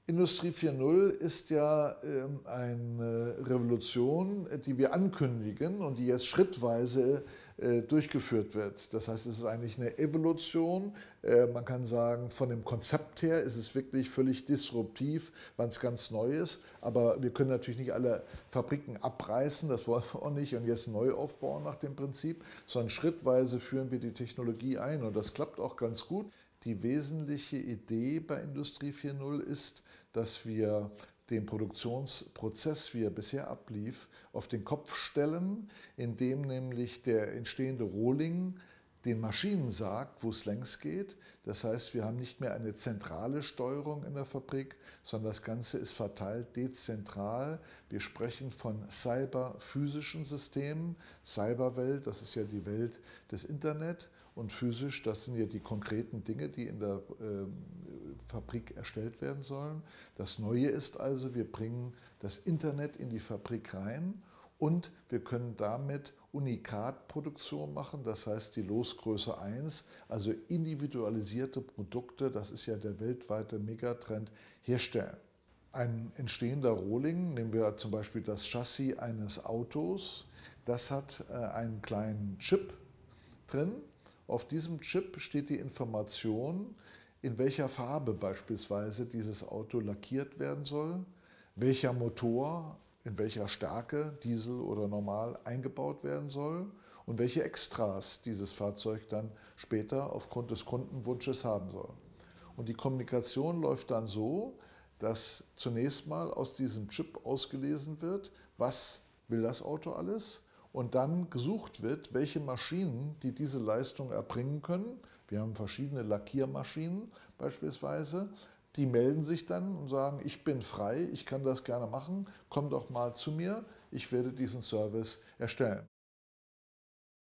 Industrie 4.0 ist ja eine Revolution, die wir ankündigen und die jetzt schrittweise durchgeführt wird. Das heißt, es ist eigentlich eine Evolution. Man kann sagen, von dem Konzept her ist es wirklich völlig disruptiv, weil es ganz neu ist. Aber wir können natürlich nicht alle Fabriken abreißen, das wollen wir auch nicht, und jetzt neu aufbauen nach dem Prinzip, sondern schrittweise führen wir die Technologie ein und das klappt auch ganz gut. Die wesentliche Idee bei Industrie 4.0 ist, dass wir den Produktionsprozess, wie er bisher ablief, auf den Kopf stellen, indem nämlich der entstehende Rohling den Maschinen sagt, wo es längs geht. Das heißt, wir haben nicht mehr eine zentrale Steuerung in der Fabrik, sondern das Ganze ist verteilt dezentral. Wir sprechen von cyberphysischen Systemen. Cyberwelt, das ist ja die Welt des Internet, und physisch, das sind ja die konkreten Dinge, die in der Fabrik erstellt werden sollen. Das Neue ist also, wir bringen das Internet in die Fabrik rein. Und wir können damit Unikatproduktion machen, das heißt die Losgröße 1, also individualisierte Produkte, das ist ja der weltweite Megatrend, herstellen. Ein entstehender Rohling, nehmen wir zum Beispiel das Chassis eines Autos, das hat einen kleinen Chip drin. Auf diesem Chip steht die Information, in welcher Farbe beispielsweise dieses Auto lackiert werden soll, welcher Motor in welcher Stärke, Diesel oder normal, eingebaut werden soll und welche Extras dieses Fahrzeug dann später aufgrund des Kundenwunsches haben soll. Und die Kommunikation läuft dann so, dass zunächst mal aus diesem Chip ausgelesen wird, was will das Auto alles, und dann gesucht wird, welche Maschinen, die diese Leistung erbringen können. Wir haben verschiedene Lackiermaschinen beispielsweise. Die melden sich dann und sagen, ich bin frei, ich kann das gerne machen, komm doch mal zu mir, ich werde diesen Service erstellen.